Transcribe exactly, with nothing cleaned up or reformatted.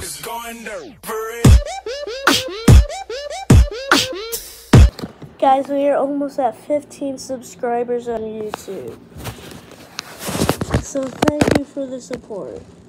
It's going down. Guys, we are almost at fifteen subscribers on YouTube. So thank you for the support.